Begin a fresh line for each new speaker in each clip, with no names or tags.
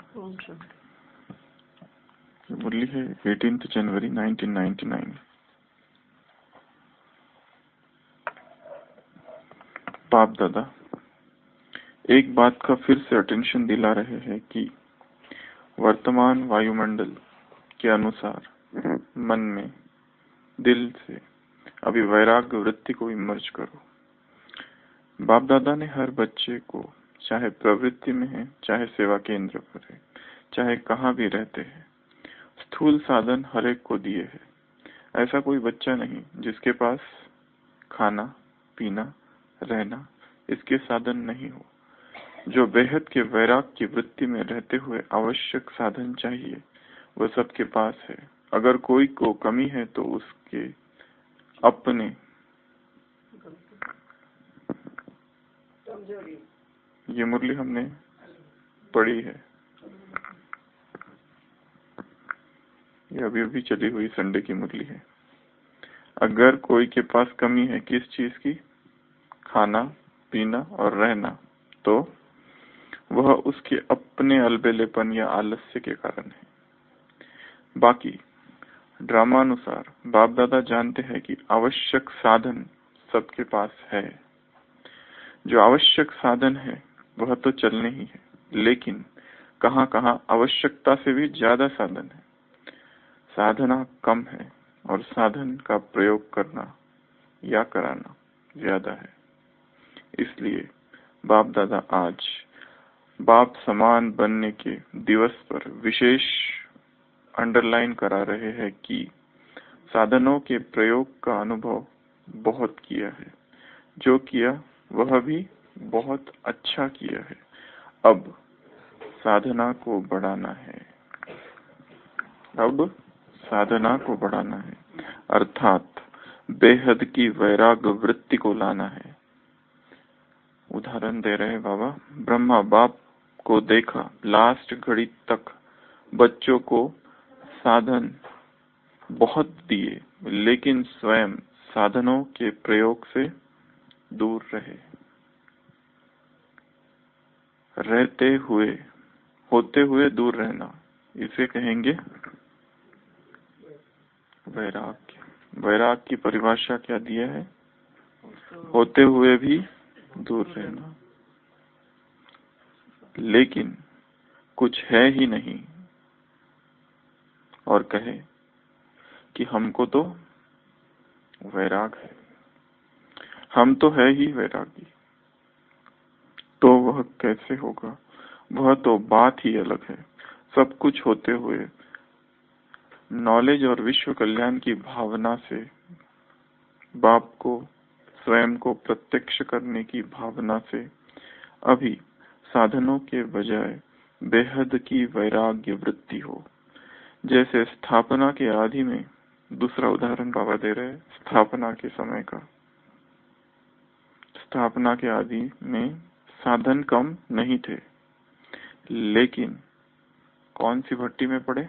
मुरली है 18 जनवरी 1999। बाप दादा एक बात का फिर से अटेंशन दिला रहे हैं कि वर्तमान वायुमंडल के अनुसार मन में दिल से अभी वैराग्य वृत्ति को इमर्ज करो। बाप दादा ने हर बच्चे को, चाहे प्रवृत्ति में है, चाहे सेवा केंद्र पर है, चाहे कहाँ भी रहते हैं, स्थूल साधन हर एक को दिए हैं। ऐसा कोई बच्चा नहीं जिसके पास खाना पीना रहना इसके साधन नहीं हो। जो बेहद के वैराग की वृत्ति में रहते हुए आवश्यक साधन चाहिए वह सबके पास है। अगर कोई को कमी है तो उसके अपने ये मुरली हमने पढ़ी है, ये अभी अभी चली हुई संडे की मुरली है। अगर कोई के पास कमी है किस चीज की, खाना पीना और रहना, तो वह उसके अपने अलबेलेपन या आलस्य के कारण है। बाकी ड्रामानुसार बाप दादा जानते हैं कि आवश्यक साधन सबके पास है। जो आवश्यक साधन है वह तो चलने ही है, लेकिन कहाँ कहाँ आवश्यकता से भी ज्यादा साधन है। साधना कम है और साधन का प्रयोग करना या कराना ज्यादा है। इसलिए बाप दादा आज बाप समान बनने के दिवस पर विशेष अंडरलाइन करा रहे हैं कि साधनों के प्रयोग का अनुभव बहुत किया है। जो किया वह भी बहुत अच्छा किया है। अब साधना को बढ़ाना है। अब साधना को बढ़ाना है, अर्थात बेहद की वैराग्य वृत्ति को लाना है। उदाहरण दे रहे बाबा, ब्रह्मा बाप को देखा लास्ट घड़ी तक बच्चों को साधन बहुत दिए, लेकिन स्वयं साधनों के प्रयोग से दूर रहे। रहते हुए होते हुए दूर रहना, इसे कहेंगे वैराग्य। वैराग्य की परिभाषा क्या दिया है? होते हुए भी दूर रहना। लेकिन कुछ है ही नहीं और कहे कि हमको तो वैराग है, हम तो है ही वैरागी, तो वह कैसे होगा? वह तो बात ही अलग है। सब कुछ होते हुए नॉलेज और विश्व कल्याण की भावना से बाप को स्वयं को प्रत्यक्ष करने की भावना से अभी साधनों के बजाय बेहद की वैराग्य वृत्ति हो। जैसे स्थापना के आदि में, दूसरा उदाहरण बाबा दे रहे, स्थापना के समय का। स्थापना के आदि में साधन कम नहीं थे, लेकिन कौन सी भट्टी में पड़े?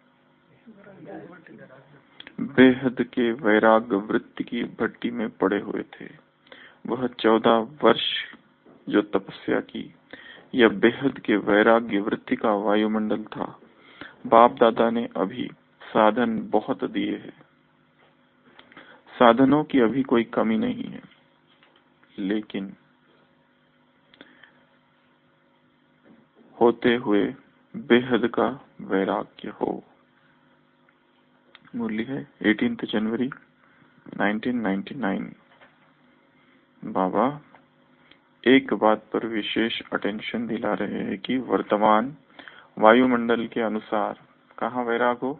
बेहद के वैराग्य वृत्ति की भट्टी में पड़े हुए थे। वह 14 वर्ष जो तपस्या की, यह बेहद के वैराग्य वृत्ति का वायुमंडल था। बाप दादा ने अभी साधन बहुत दिए हैं। साधनों की अभी कोई कमी नहीं है, लेकिन होते हुए बेहद का वैराग्य हो। मुरली है 18 जनवरी 1999। बाबा एक बात पर विशेष अटेंशन दिला रहे हैं कि वर्तमान वायुमंडल के अनुसार कहाँ वैराग हो?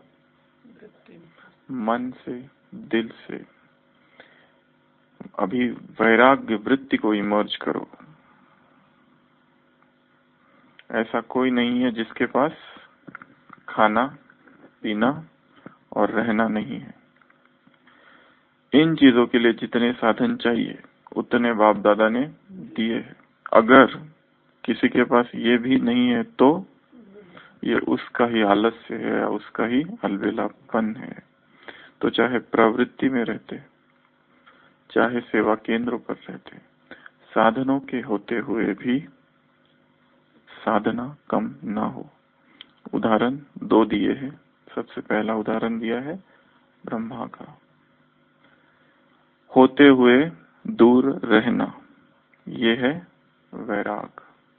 मन से, दिल से। अभी वैराग्य वृत्ति को इमर्ज करो। ऐसा कोई नहीं है जिसके पास खाना पीना और रहना नहीं है। इन चीजों के लिए जितने साधन चाहिए उतने बाप दादा ने दिए हैं। अगर किसी के पास ये भी नहीं है तो ये उसका ही आलस्य है या उसका ही अलबेलापन है। तो चाहे प्रवृत्ति में रहते, चाहे सेवा केंद्रों पर रहते, साधनों के होते हुए भी साधना कम ना हो। उदाहरण 2 दिए हैं। सबसे पहला उदाहरण दिया है ब्रह्मा का, होते हुए दूर रहना, ये है वैराग।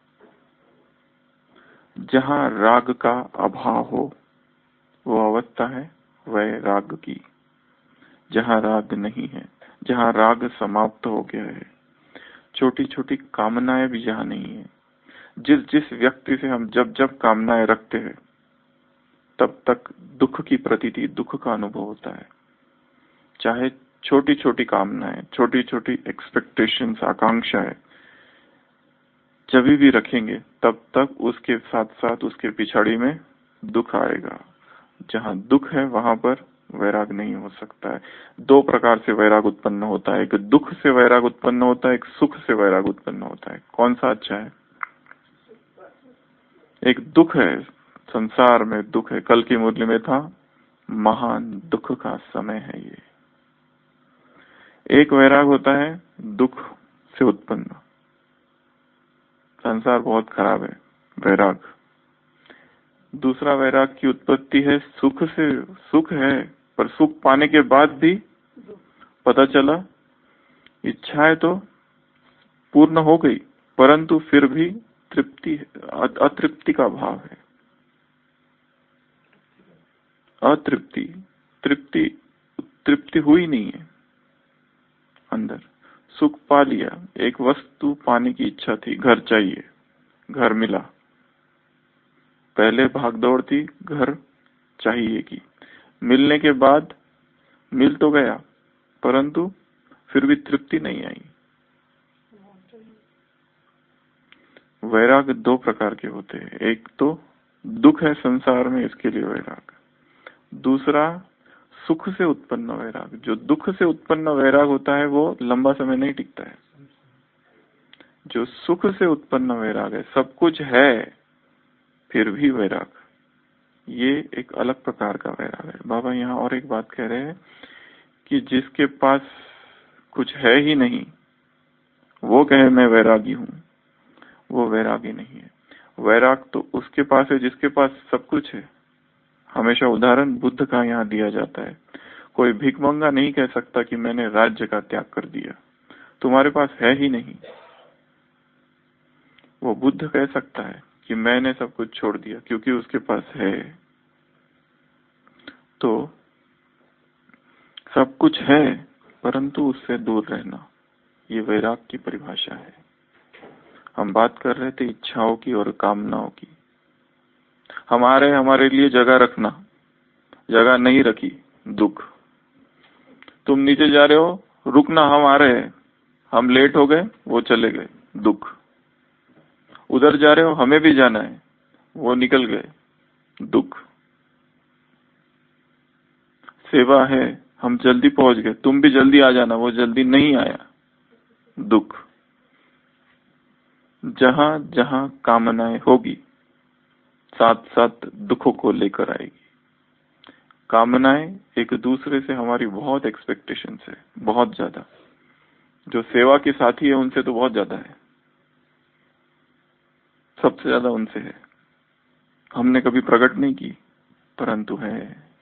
जहाँ राग का अभाव हो वो अवस्था है वैराग की। जहाँ राग नहीं है, जहाँ राग समाप्त हो गया है, छोटी छोटी कामनाएं भी जहाँ नहीं है, जिस जिस व्यक्ति से हम जब जब कामनाएं रखते हैं तब तक दुख की प्रतीति, दुख का अनुभव होता है। चाहे छोटी छोटी कामनाएं, छोटी छोटी एक्सपेक्टेशंस, आकांक्षाएं जब भी रखेंगे तब तक उसके साथ साथ उसके पिछाड़ी में दुख आएगा। जहाँ दुख है वहां पर वैराग नहीं हो सकता है। 2 प्रकार से वैराग उत्पन्न होता है, एक दुख से वैराग उत्पन्न होता है, एक सुख से वैराग उत्पन्न होता है। कौन सा अच्छा है? एक दुख है, संसार में दुख है। कल की मुरली में था महान दुख का समय है ये। एक वैराग होता है दुख से उत्पन्न, संसार बहुत खराब है, वैराग। दूसरा वैराग की उत्पत्ति है सुख से। सुख है पर सुख पाने के बाद भी पता चला इच्छाएं तो पूर्ण हो गई परंतु फिर भी तृप्ति, अतृप्ति का भाव है। अतृप्ति, तृप्ति, तृप्ति हुई नहीं है अंदर। सुख पा लिया, एक वस्तु पाने की इच्छा थी, घर चाहिए, घर मिला। पहले भागदौड़ थी घर चाहिए की, मिलने के बाद मिल तो गया परंतु फिर भी तृप्ति नहीं आई। वैराग 2 प्रकार के होते हैं। एक तो दुख है संसार में, इसके लिए वैराग। दूसरा सुख से उत्पन्न वैराग। जो दुख से उत्पन्न वैराग होता है वो लंबा समय नहीं टिकता है। जो सुख से उत्पन्न वैराग है, सब कुछ है फिर भी वैराग, ये एक अलग प्रकार का वैराग है। बाबा यहाँ और एक बात कह रहे हैं कि जिसके पास कुछ है ही नहीं वो कहे मैं वैरागी हूँ, वो वैरागी नहीं है। वैराग तो उसके पास है जिसके पास सब कुछ है। हमेशा उदाहरण बुद्ध का यहाँ दिया जाता है। कोई भिखमंगा नहीं कह सकता कि मैंने राज्य का त्याग कर दिया, तुम्हारे पास है ही नहीं। वो बुद्ध कह सकता है कि मैंने सब कुछ छोड़ दिया क्योंकि उसके पास है। तो सब कुछ है परंतु उससे दूर रहना, ये वैराग की परिभाषा है। हम बात कर रहे थे इच्छाओं की और कामनाओं की। हमारे लिए जगह रखना, जगह नहीं रखी, दुख। तुम नीचे जा रहे हो, रुकना, हम आ रहे हैं, हम लेट हो गए, वो चले गए, दुख। उधर जा रहे हो, हमें भी जाना है, वो निकल गए, दुख। सेवा है, हम जल्दी पहुंच गए, तुम भी जल्दी आ जाना, वो जल्दी नहीं आया, दुख। जहां जहां कामनाएं होगी साथ साथ दुखों को लेकर आएगी। कामनाएं एक दूसरे से, हमारी बहुत एक्सपेक्टेशंस है, बहुत ज्यादा। जो सेवा के साथी है उनसे तो बहुत ज्यादा है, सबसे ज्यादा उनसे है। हमने कभी प्रकट नहीं की परंतु है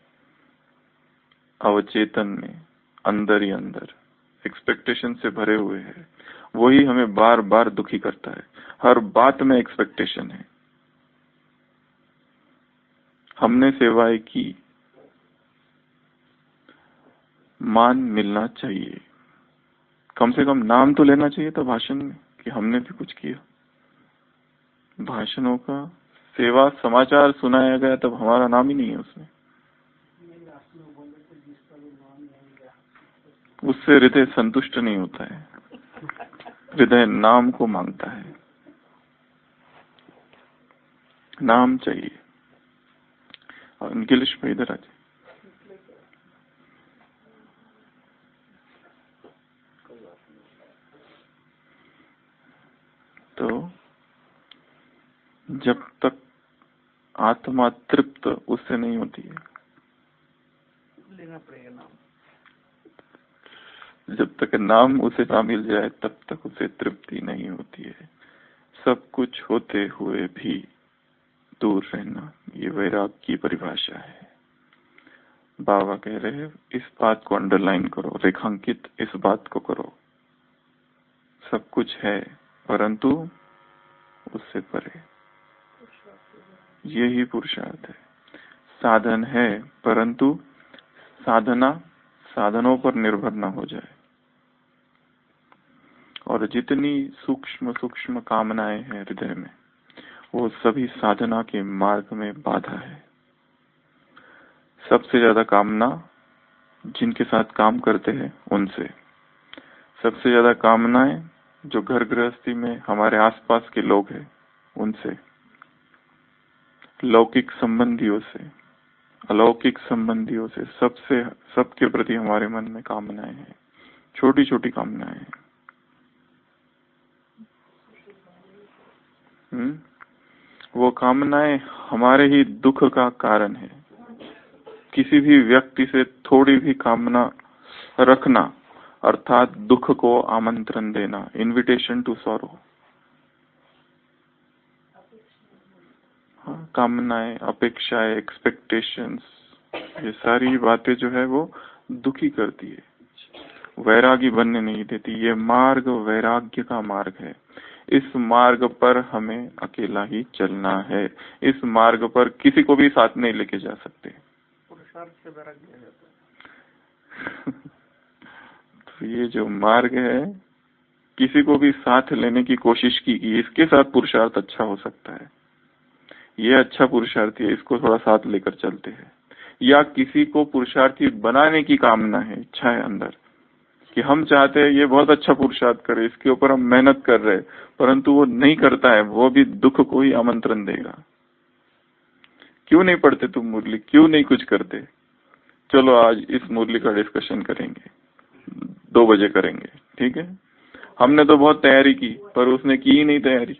अवचेतन में, अंदर ही अंदर एक्सपेक्टेशन से भरे हुए है। वही हमें बार बार दुखी करता है। हर बात में एक्सपेक्टेशन है। हमने सेवाएं की, मान मिलना चाहिए, कम से कम नाम तो लेना चाहिए था भाषण में कि हमने भी कुछ किया। भाषणों का, सेवा समाचार सुनाया गया तब हमारा नाम ही नहीं है उसमें। उससे हृदय संतुष्ट नहीं होता है, हृदय नाम को मांगता है, नाम चाहिए। और गिलिश में इधर आ जाए। तो जब तक आत्मा तृप्त उससे नहीं होती है, लेना पड़ेगा नाम। जब तक नाम उसे ना मिल जाए तब तक उसे तृप्ति नहीं होती है। सब कुछ होते हुए भी दूर रहना, ये वैराग की परिभाषा है। बाबा कह रहे हैं इस बात को अंडरलाइन करो, रेखांकित इस बात को करो, सब कुछ है परंतु उससे परे, यही पुरुषार्थ है। साधन है परंतु साधनों पर निर्भर न हो जाए, और जितनी सूक्ष्म सूक्ष्म कामनाएं हैं हृदय में, वो सभी साधना के मार्ग में बाधा है। सबसे ज्यादा कामना जिनके साथ काम करते हैं उनसे, सबसे ज्यादा कामनाएं जो घर गृहस्थी में हमारे आसपास के लोग हैं उनसे, लौकिक संबंधियों से, अलौकिक संबंधियों से, सबके प्रति हमारे मन में कामनाएं हैं, छोटी छोटी कामनाएं हैं। वो कामनाएं हमारे ही दुख का कारण है। किसी भी व्यक्ति से थोड़ी भी कामना रखना अर्थात दुख को आमंत्रण देना, इनविटेशन टू सॉरो। कामनाएं, अपेक्षाएं, एक्सपेक्टेशंस, ये सारी बातें जो है वो दुखी करती है, वैरागी बनने नहीं देती। ये मार्ग वैराग्य का मार्ग है। इस मार्ग पर हमें अकेला ही चलना है। इस मार्ग पर किसी को भी साथ नहीं लेके जा सकते।
पुरुषार्थ से वैराग्य है
तो ये जो मार्ग है, किसी को भी साथ लेने की कोशिश की कि इसके साथ पुरुषार्थ अच्छा हो सकता है, ये अच्छा पुरुषार्थी है, इसको थोड़ा साथ लेकर चलते हैं। या किसी को पुरुषार्थी बनाने की कामना है, इच्छा है अंदर कि हम चाहते हैं ये बहुत अच्छा पुरुषार्थ करे, इसके ऊपर हम मेहनत कर रहे हैं, परंतु वो नहीं करता है, वो भी दुख को ही आमंत्रण देगा। क्यों नहीं पढ़ते तुम मुरली, क्यों नहीं कुछ करते? चलो आज इस मुरली का डिस्कशन करेंगे, 2 बजे करेंगे, ठीक है। हमने तो बहुत तैयारी की पर उसने की ही नहीं तैयारी।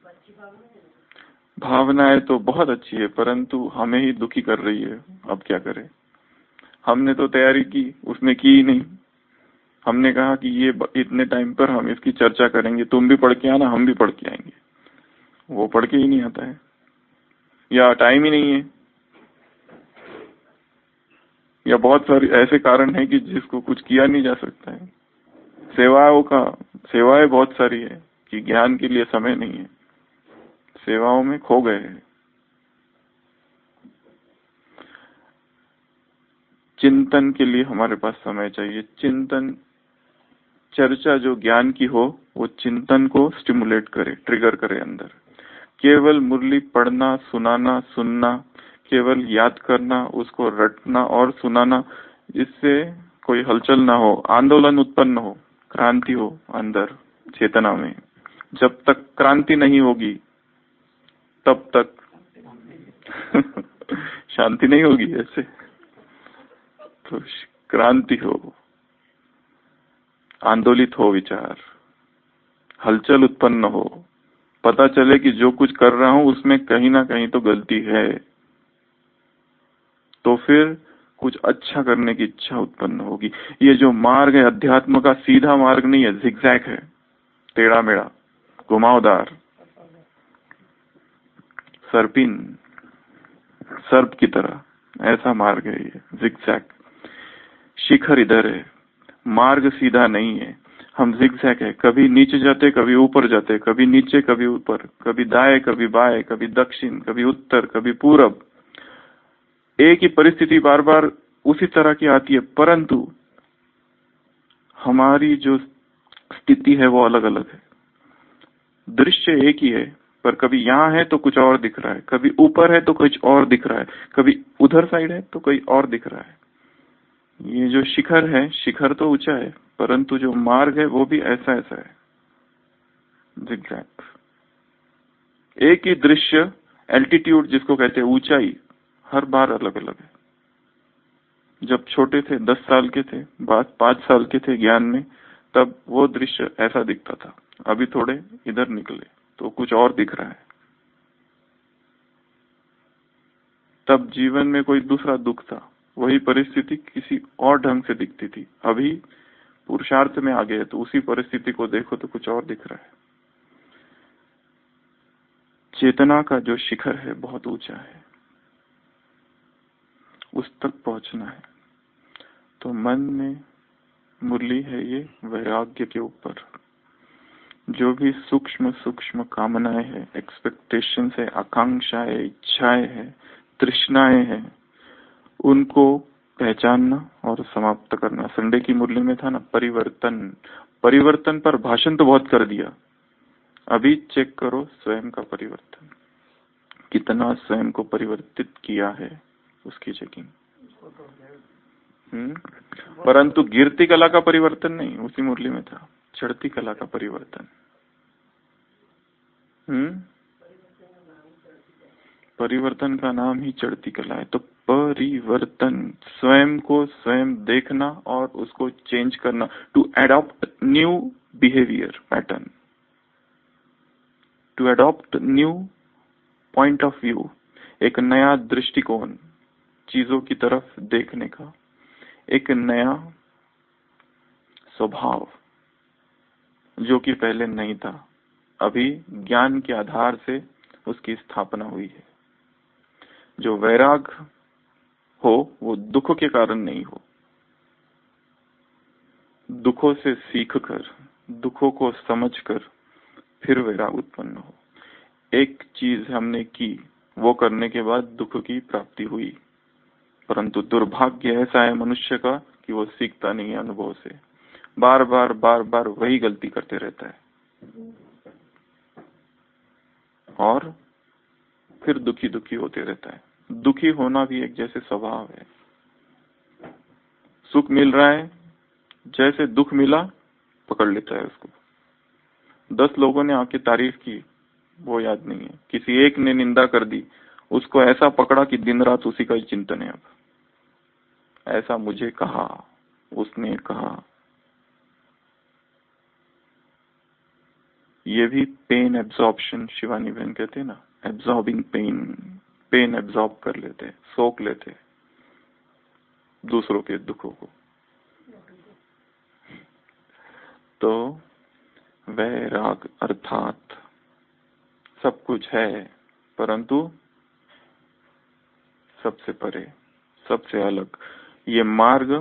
भावनाएं तो बहुत अच्छी है परंतु हमें ही दुखी कर रही है, अब क्या करें। हमने तो तैयारी की, उसने की ही नहीं। हमने कहा कि ये इतने टाइम पर हम इसकी चर्चा करेंगे, तुम भी पढ़ के आना, हम भी पढ़ के आएंगे, वो पढ़ के ही नहीं आता है या टाइम ही नहीं है, या बहुत सारे ऐसे कारण है कि जिसको कुछ किया नहीं जा सकता है। सेवाएं बहुत सारी है कि ज्ञान के लिए समय नहीं है, सेवाओं में खो गए हैं। चिंतन के लिए हमारे पास समय चाहिए। चिंतन, चर्चा जो ज्ञान की हो वो चिंतन को स्टिमुलेट करे, ट्रिगर करे अंदर। केवल मुरली पढ़ना, सुनाना, सुनना, केवल याद करना, उसको रटना और सुनाना, इससे कोई हलचल ना हो, आंदोलन उत्पन्न हो, क्रांति हो अंदर चेतना में। जब तक क्रांति नहीं होगी तब तक शांति नहीं होगी। ऐसे तो क्रांति हो, आंदोलित हो विचार, हलचल उत्पन्न हो, पता चले कि जो कुछ कर रहा हूं उसमें कहीं ना कहीं तो गलती है, तो फिर कुछ अच्छा करने की इच्छा उत्पन्न होगी। ये जो मार्ग है अध्यात्म का, सीधा मार्ग नहीं है, जिगजैग है, टेढ़ा मेढ़ा, घुमावदार, सर्पिन, सर्प की तरह, ऐसा मार्ग है ये, जिगजैग। शिखर इधर है, मार्ग सीधा नहीं है, हम जिगजैग है, कभी नीचे जाते, कभी ऊपर जाते, कभी नीचे, कभी ऊपर, कभी दाएं, कभी बाएं, कभी दक्षिण, कभी उत्तर, कभी पूरब। एक ही परिस्थिति बार बार उसी तरह की आती है, परंतु हमारी जो स्थिति है वो अलग अलग है। दृश्य एक ही है, पर कभी यहाँ है तो कुछ और दिख रहा है, कभी ऊपर है तो कुछ और दिख रहा है, कभी उधर साइड है तो कोई और दिख रहा है। ये जो शिखर है, शिखर तो ऊंचा है, परंतु जो मार्ग है वो भी ऐसा ऐसा है, जिगजैग। एक ही दृश्य, एल्टीट्यूड जिसको कहते हैं, ऊंचाई, हर बार अलग अलग है। जब छोटे थे, 10 साल के थे, 5 साल के थे ज्ञान में, तब वो दृश्य ऐसा दिखता था, अभी थोड़े इधर निकले तो कुछ और दिख रहा है। तब जीवन में कोई दूसरा दुख था, वही परिस्थिति किसी और ढंग से दिखती थी, अभी पुरुषार्थ में आ गए तो उसी परिस्थिति को देखो तो कुछ और दिख रहा है। चेतना का जो शिखर है बहुत ऊंचा है, उस तक पहुंचना है। तो मन में मुरली है ये वैराग्य के ऊपर। जो भी सूक्ष्म सूक्ष्म कामनाएं हैं, एक्सपेक्टेशन है, आकांक्षाएं, इच्छाएं हैं, तृष्णाएं हैं, उनको पहचानना और समाप्त करना। संडे की मुरली में था ना परिवर्तन। परिवर्तन पर भाषण तो बहुत कर दिया, अभी चेक करो स्वयं का परिवर्तन, कितना स्वयं को परिवर्तित किया है, उसकी चेकिंग। परंतु गिरती कला का परिवर्तन नहीं, उसी मुरली में था, चढ़ती कला का परिवर्तन। परिवर्तन का नाम ही चढ़ती कला है। तो परिवर्तन, स्वयं को स्वयं देखना और उसको चेंज करना, to adopt new behaviour pattern, to adopt new point of view, एक नया दृष्टिकोण चीजों की तरफ देखने का, एक नया स्वभाव जो कि पहले नहीं था, अभी ज्ञान के आधार से उसकी स्थापना हुई है। जो वैराग हो वो दुख के कारण नहीं हो, दुखों से सीखकर, दुखों को समझकर फिर वैराग उत्पन्न हो। एक चीज हमने की, वो करने के बाद दुख की प्राप्ति हुई, परंतु दुर्भाग्य ऐसा है मनुष्य का कि वो सीखता नहीं है अनुभव से, बार बार वही गलती करते रहता है और फिर दुखी दुखी होते रहता है। दुखी होना भी एक जैसे स्वभाव है। सुख मिल रहा है, जैसे दुख मिला पकड़ लेता है उसको। 10 लोगों ने आके तारीफ की, वो याद नहीं है, किसी एक ने निंदा कर दी, उसको ऐसा पकड़ा कि दिन रात उसी का ही चिंतन है। अब ऐसा मुझे कहा, उसने कहा। ये भी पेन एब्जॉर्प्शन, शिवानी बहन कहते हैं ना, एब्जॉर्बिंग पेन, पेन एब्जॉर्ब कर लेते, सोख लेते दूसरों के दुखों को। तो वैराग अर्थात सब कुछ है, परंतु सबसे परे, सबसे अलग। ये मार्ग,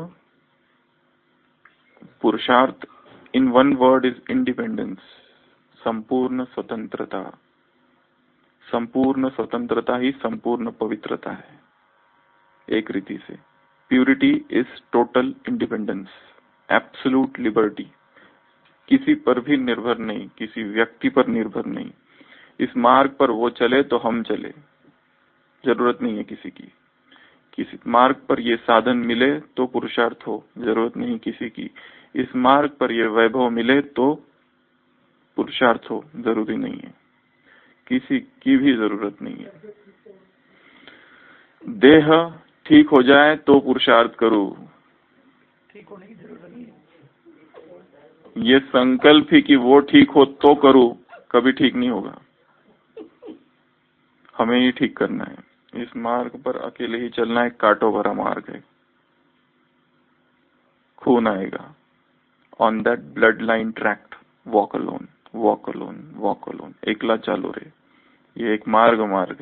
पुरुषार्थ in one word is independence, संपूर्ण स्वतंत्रता। संपूर्ण स्वतंत्रता ही संपूर्ण पवित्रता है एक रीति से। Purity is total independence, absolute liberty, किसी पर भी निर्भर नहीं, किसी व्यक्ति पर निर्भर नहीं। इस मार्ग पर वो चले तो हम चले, जरूरत नहीं है किसी की। किसी मार्ग पर ये साधन मिले तो पुरुषार्थ हो, जरूरत नहीं किसी की। इस मार्ग पर ये वैभव मिले तो पुरुषार्थ हो, जरूरी नहीं है, किसी की भी जरूरत नहीं है। देह ठीक हो जाए तो पुरुषार्थ करो,
ठीक होने की जरूरत नहीं है।
ये संकल्प ही कि वो ठीक हो तो करो, कभी ठीक नहीं होगा। हमें ही ठीक करना है। इस मार्ग पर अकेले ही चलना है, कांटों भरा मार्ग है, खून आएगा। On that blood line tract, walk alone, walk alone, walk alone, एकला चालो रे। ये एक मार्ग है,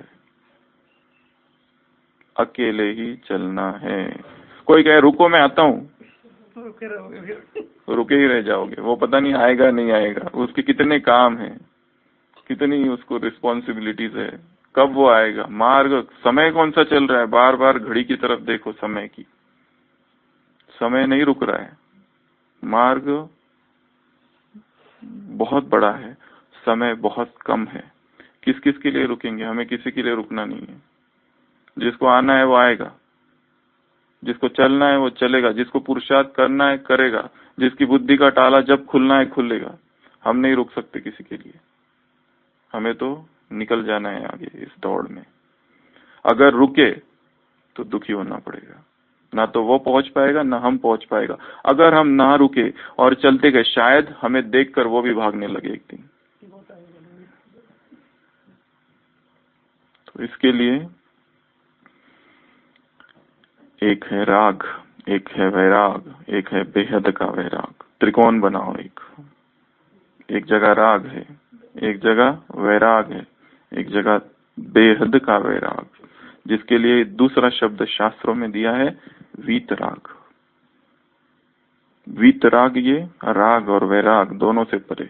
अकेले ही चलना है। कोई कहे रुको मैं आता हूँ,
रुके रहोगे फिर,
रुके ही रह जाओगे। वो पता नहीं आएगा नहीं आएगा, उसके कितने काम है, कितनी उसको रिस्पॉन्सिबिलिटीज है, कब वो आएगा। मार्ग, समय कौन सा चल रहा है, बार बार घड़ी की तरफ देखो समय की, समय नहीं रुक रहा है। मार्ग बहुत बड़ा है, समय बहुत कम है। किस किस के लिए रुकेंगे, हमें किसी के लिए रुकना नहीं है। जिसको आना है वो आएगा, जिसको चलना है वो चलेगा, जिसको पुरुषार्थ करना है करेगा, जिसकी बुद्धि का ताला जब खुलना है खुलेगा। हम नहीं रुक सकते किसी के लिए, हमें तो निकल जाना है आगे इस दौड़ में। अगर रुके तो दुखी होना पड़ेगा, ना तो वो पहुंच पाएगा ना हम पहुंच पाएगा। अगर हम ना रुके और चलते गए, शायद हमें देखकर वो भी भागने लगे एक दिन। तो इसके लिए एक है राग, एक है वैराग, एक है बेहद का वैराग। त्रिकोण बनाओ, एक जगह राग है, एक जगह वैराग है, एक जगह बेहद का वैराग, जिसके लिए दूसरा शब्द शास्त्रों में दिया है वीतराग। वीतराग, ये राग और वैराग दोनों से परे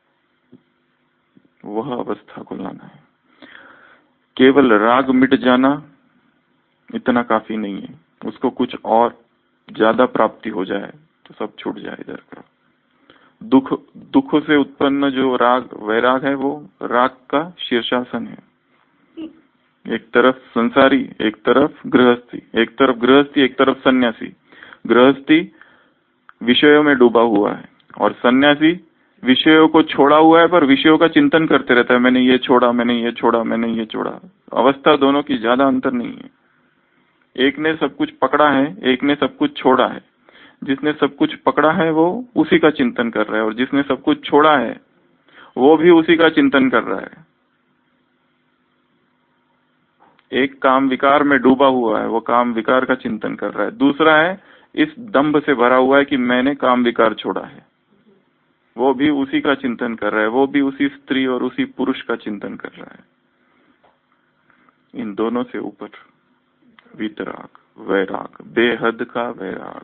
वह अवस्था को लाना है। केवल राग मिट जाना इतना काफी नहीं है, उसको कुछ और ज्यादा प्राप्ति हो जाए तो सब छूट जाए इधर का। दुखों से उत्पन्न जो राग वैराग है वो राग का शीर्षासन है। एक तरफ संसारी, एक तरफ गृहस्थी, एक तरफ सन्यासी। गृहस्थी विषयों में डूबा हुआ है और सन्यासी विषयों को छोड़ा हुआ है, पर विषयों का चिंतन करते रहता है, मैंने ये छोड़ा, मैंने ये छोड़ा, मैंने ये छोड़ा। अवस्था दोनों की ज्यादा अंतर नहीं है। एक ने सब कुछ पकड़ा है, एक ने सब कुछ छोड़ा है। जिसने सब कुछ पकड़ा है वो उसी का चिंतन कर रहा है, और जिसने सब कुछ छोड़ा है वो भी उसी का चिंतन कर रहा है। एक काम विकार में डूबा हुआ है, वो काम विकार का चिंतन कर रहा है। दूसरा है इस दंभ से भरा हुआ है कि मैंने काम विकार छोड़ा है, वो भी उसी का चिंतन कर रहा है, वो भी उसी स्त्री और उसी पुरुष का चिंतन कर रहा है। इन दोनों से ऊपर वीतराग, वैराग, बेहद का वैराग।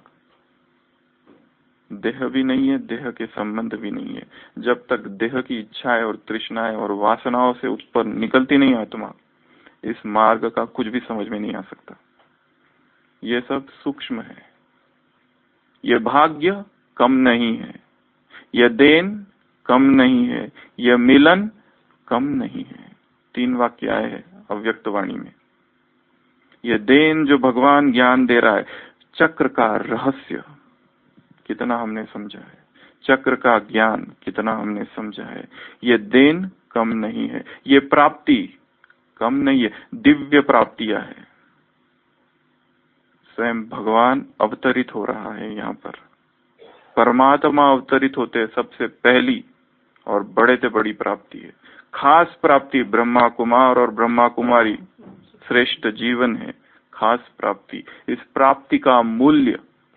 देह भी नहीं है, देह के संबंध भी नहीं है। जब तक देह की इच्छाएं और तृष्णाएं और वासनाओं से उत्पन्न निकलती नहीं आत्मा, इस मार्ग का कुछ भी समझ में नहीं आ सकता। ये सब सूक्ष्म है। ये भाग्य कम नहीं है, यह देन कम नहीं है, यह मिलन कम नहीं है। 3 वाक्य आए हैं अव्यक्त वाणी में। यह देन जो भगवान ज्ञान दे रहा है, चक्र का रहस्य कितना हमने समझा है, चक्र का ज्ञान कितना हमने समझा है। यह देन कम नहीं है, ये प्राप्ति कम नहीं है, दिव्य प्राप्तियां है। स्वयं भगवान अवतरित हो रहा है यहाँ पर। परमात्मा अवतरित होते सबसे पहली और बड़े से बड़ी प्राप्ति है, खास प्राप्ति। ब्रह्मा कुमार और ब्रह्मा कुमारी श्रेष्ठ जीवन है, खास प्राप्ति। इस प्राप्ति का मूल्य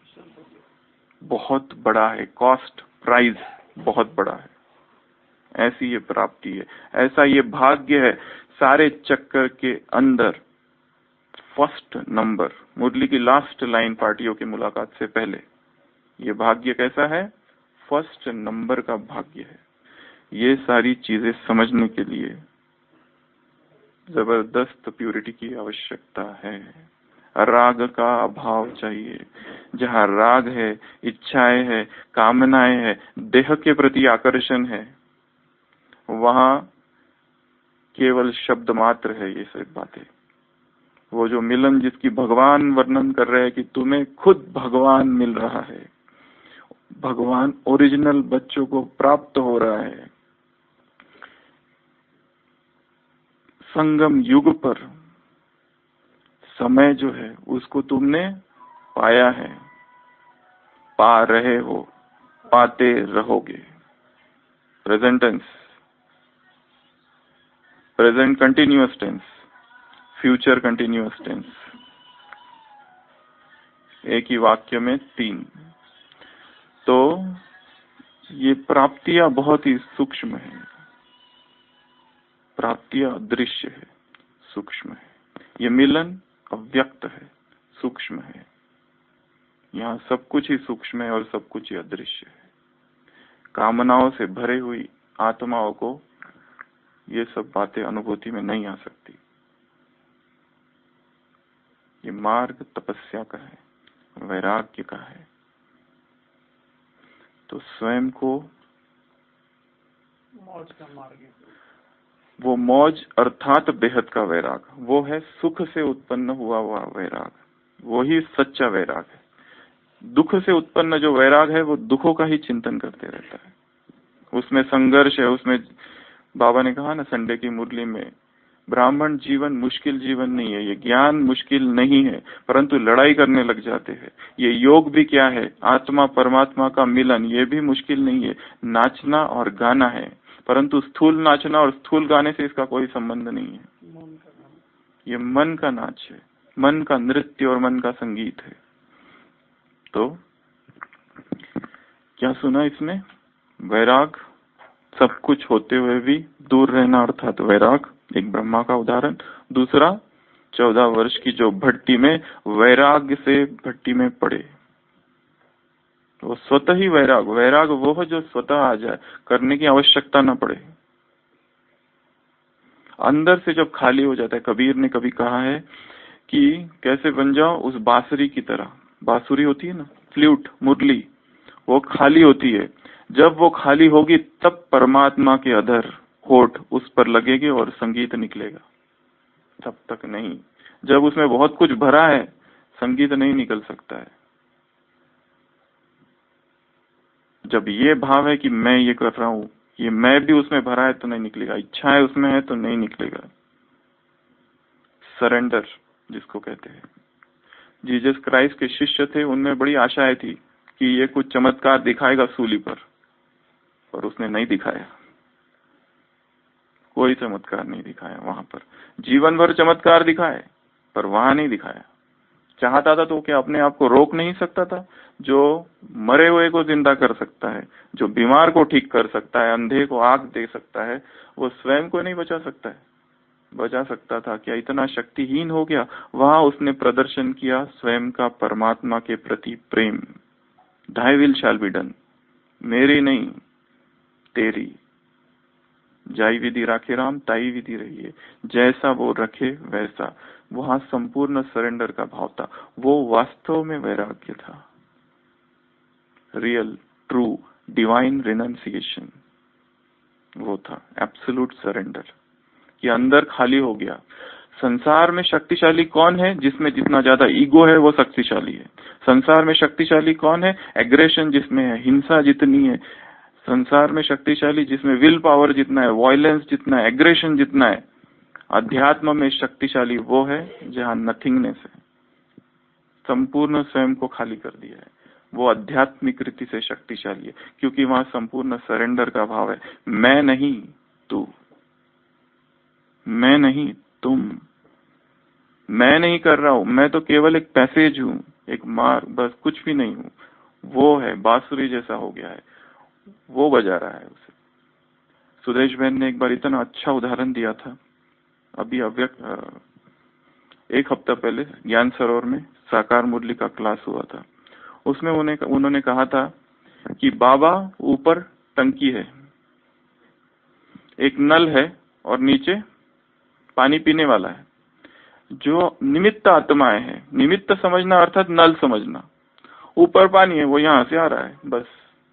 बहुत बड़ा है, कॉस्ट प्राइस बहुत बड़ा है। ऐसी ये प्राप्ति है, ऐसा ये भाग्य है। सारे चक्कर के अंदर फर्स्ट नंबर, मुरली की लास्ट लाइन पार्टियों की मुलाकात से पहले, ये भाग्य कैसा है? फर्स्ट नंबर का भाग्य है। ये सारी चीजें समझने के लिए जबरदस्त प्यूरिटी की आवश्यकता है। राग का अभाव चाहिए। जहाँ राग है, इच्छाएं है, कामनाएं है, देह के प्रति आकर्षण है, वहाँ केवल शब्द मात्र है ये सब बातें। वो जो मिलन जिसकी भगवान वर्णन कर रहे हैं कि तुम्हें खुद भगवान मिल रहा है, भगवान ओरिजिनल बच्चों को प्राप्त हो रहा है। संगम युग पर समय जो है उसको तुमने पाया है, पा रहे हो, पाते रहोगे। Present tense, present continuous tense, future continuous tense, एक ही वाक्य में 3। तो ये प्राप्तियां बहुत ही सूक्ष्म है, प्राप्तियां अदृश्य है, सूक्ष्म है। ये मिलन अव्यक्त है, सूक्ष्म है। यहाँ सब कुछ ही सूक्ष्म है और सब कुछ ही अदृश्य है। कामनाओं से भरे हुई आत्माओं को ये सब बातें अनुभूति में नहीं आ सकती। ये मार्ग तपस्या का है, वैराग्य का है। तो स्वयं को
मौज का मार्ग है।
वो मौज अर्थात बेहद का वैराग, वो है सुख से उत्पन्न हुआ वैराग, वो ही सच्चा वैराग है। दुख से उत्पन्न जो वैराग है वो दुखों का ही चिंतन करते रहता है, उसमें संघर्ष है। उसमें बाबा ने कहा ना संडे की मुरली में, ब्राह्मण जीवन मुश्किल जीवन नहीं है, ये ज्ञान मुश्किल नहीं है, परंतु लड़ाई करने लग जाते हैं। ये योग भी क्या है? आत्मा परमात्मा का मिलन, ये भी मुश्किल नहीं है। नाचना और गाना है, परंतु स्थूल नाचना और स्थूल गाने से इसका कोई संबंध नहीं है। ये मन का नाच है, मन का नृत्य और मन का संगीत है। तो क्या सुना इसमें? वैराग, सब कुछ होते हुए भी दूर रहना अर्थात वैराग। एक ब्रह्मा का उदाहरण, दूसरा 14 वर्ष की जो भट्टी में वैराग्य से भट्टी में पड़े, वो स्वतः ही वैराग, वैराग वो है जो स्वतः आ जाए, करने की आवश्यकता ना पड़े, अंदर से जब खाली हो जाता है। कबीर ने कभी कहा है कि कैसे बन जाओ उस बांसुरी की तरह, बांसुरी होती है ना, फ्लूट, मुरली, वो खाली होती है, जब वो खाली होगी तब परमात्मा के अधर होठ उस पर लगेंगे और संगीत निकलेगा, तब तक नहीं। जब उसमें बहुत कुछ भरा है, संगीत नहीं निकल सकता है। जब ये भाव है कि मैं ये कर रहा हूं, ये मैं भी उसमें भरा है तो नहीं निकलेगा, इच्छाएं उसमें है तो नहीं निकलेगा। सरेंडर जिसको कहते हैं। जीसस क्राइस्ट के शिष्य थे, उनमें बड़ी आशाएं थी कि ये कुछ चमत्कार दिखाएगा सूली पर, और उसने नहीं दिखाया, कोई चमत्कार नहीं दिखाया वहां पर। जीवन भर चमत्कार दिखाए पर वहां नहीं दिखाया। चाहता था तो क्या अपने आप को रोक नहीं सकता था? जो मरे हुए को जिंदा कर सकता है, जो बीमार को ठीक कर सकता है, अंधे को आंख दे सकता है, वो स्वयं को नहीं बचा सकता है? बचा सकता था क्या? इतना शक्तिहीन हो गया? वहां उसने प्रदर्शन किया स्वयं का परमात्मा के प्रति प्रेम। Thy will shall be done, मेरी नहीं तेरी। जाई विधि राखे राम, ताई विधि रही है। जैसा वो रखे वैसा। वहां संपूर्ण सरेंडर का भाव था। वो वास्तव में वैराग्य था, रियल, ट्रू, डिवाइन रिनंसिएशन वो था, एब्सोल्यूट सरेंडर, कि अंदर खाली हो गया। संसार में शक्तिशाली कौन है? जिसमें जितना ज्यादा ईगो है वो शक्तिशाली है। संसार में शक्तिशाली कौन है? एग्रेशन जिसमें है, हिंसा जितनी है। संसार में शक्तिशाली जिसमें विल पावर जितना है, वायलेंस जितना है, एग्रेशन जितना है। अध्यात्म में शक्तिशाली वो है जहाँ नथिंगनेस है, संपूर्ण स्वयं को खाली कर दिया है। वो आध्यात्मिक रीति से शक्तिशाली है, क्योंकि वहां संपूर्ण सरेंडर का भाव है। मैं नहीं तू, मैं नहीं तुम, मैं नहीं कर रहा हूं, मैं तो केवल एक पैसेज हूं, एक मार्ग, बस कुछ भी नहीं हूं। वो है बांसुरी जैसा हो गया है, वो बजा रहा है उसे। सुदेश बहन ने एक बार इतना अच्छा उदाहरण दिया था, अभी एक हफ्ता पहले ज्ञान सरोवर में साकार मुरली का क्लास हुआ था। उसमें उन्होंने कहा था कि बाबा ऊपर टंकी है, एक नल है और नीचे पानी पीने वाला है। जो निमित्त आत्माएं हैं, निमित्त समझना अर्थात नल समझना, ऊपर पानी है वो यहां से आ रहा है, बस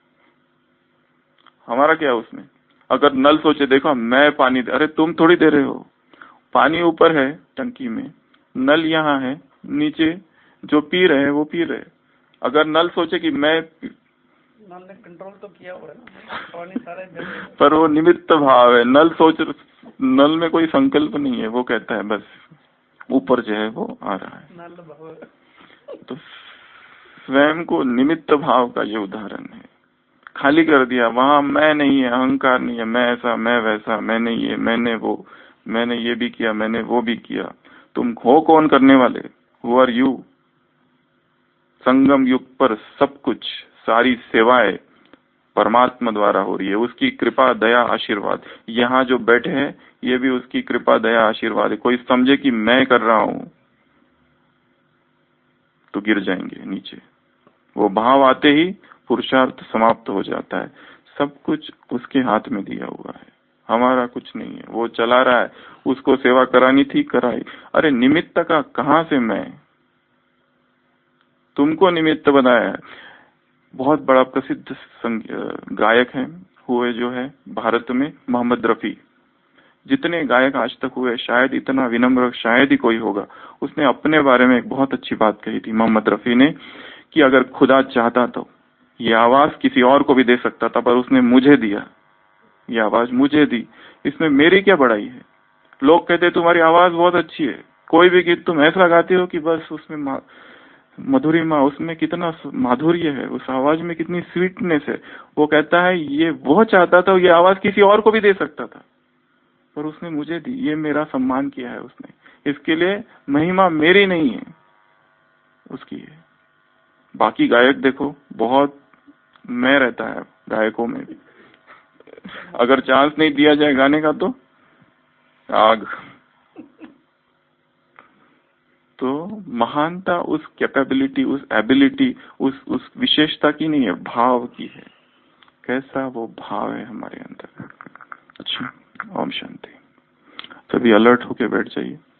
हमारा क्या है उसमें। अगर नल सोचे देखो मैं पानी अरे तुम थोड़ी दे रहे हो, पानी ऊपर है टंकी में, नल यहाँ है, नीचे जो पी रहे हैं वो पी रहे। अगर नल सोचे कि मैं,
नल ने कंट्रोल तो किया हुआ है ना, पानी सारे
पर वो निमित्त भाव है। नल में कोई संकल्प नहीं है, वो कहता है बस ऊपर जो है वो आ रहा है।
नल भाव
तो स्वयं को निमित्त भाव का ये उदाहरण है। खाली कर दिया, वहां मैं नहीं है, अहंकार नहीं है, मैं ऐसा मैं वैसा, मैंने ये मैंने वो, मैंने ये भी किया मैंने वो भी किया। तुम हो कौन करने वाले? Who are you? संगम युग पर सब कुछ, सारी सेवाएं परमात्मा द्वारा हो रही है, उसकी कृपा दया आशीर्वाद। यहाँ जो बैठे हैं ये भी उसकी कृपा दया आशीर्वाद है। कोई समझे कि मैं कर रहा हूं तो गिर जाएंगे नीचे। वो भाव आते ही पुरुषार्थ समाप्त हो जाता है। सब कुछ उसके हाथ में दिया हुआ है, हमारा कुछ नहीं है। वो चला रहा है, उसको सेवा करानी थी कराई। अरे निमित्त का कहां से मैं? तुमको निमित्त बनाया है। बहुत बड़ा प्रसिद्ध गायक है हुए जो है भारत में, मोहम्मद रफी। जितने गायक आज तक हुए शायद इतना विनम्र शायद ही कोई होगा। उसने अपने बारे में एक बहुत अच्छी बात कही थी मोहम्मद रफी ने, कि अगर खुदा चाहता तो ये आवाज किसी और को भी दे सकता था, पर उसने मुझे दिया, ये आवाज मुझे दी, इसमें मेरी क्या बड़ाई है? लोग कहते तुम्हारी आवाज बहुत अच्छी है, कोई भी गीत तुम ऐसा गाते हो कि बस उसमें मधुरिमा, उसमें कितना माधुर्य है, उस आवाज में कितनी स्वीटनेस है। वो कहता है ये वो चाहता था, ये आवाज किसी और को भी दे सकता था, पर उसने मुझे दी, ये मेरा सम्मान किया है उसने। इसके लिए महिमा मेरी नहीं है, उसकी है। बाकी गायक देखो बहुत मैं रहता है गायकों में भी, अगर चांस नहीं दिया जाए गाने का तो आग। तो महानता उस कैपेबिलिटी, उस एबिलिटी, उस विशेषता की नहीं है, भाव की है। कैसा वो भाव है हमारे अंदर। अच्छा, ओम शांति। सभी अलर्ट होके बैठ जाइए।